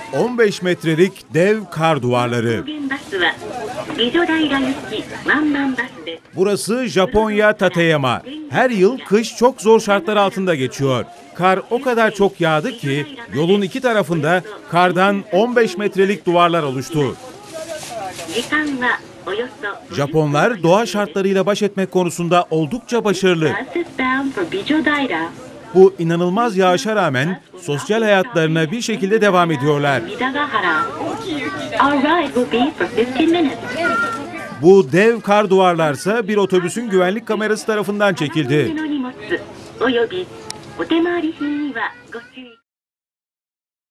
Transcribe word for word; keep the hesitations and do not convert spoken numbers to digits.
on beş metrelik dev kar duvarları. Burası Japonya Tateyama. Her yıl kış çok zor şartlar altında geçiyor. Kar o kadar çok yağdı ki yolun iki tarafında kardan on beş metrelik duvarlar oluştu. Japonlar doğa şartlarıyla baş etmek konusunda oldukça başarılı. Bu inanılmaz yağışa rağmen sosyal hayatlarına bir şekilde devam ediyorlar. Bu dev kar duvarlarsa bir otobüsün güvenlik kamerası tarafından çekildi.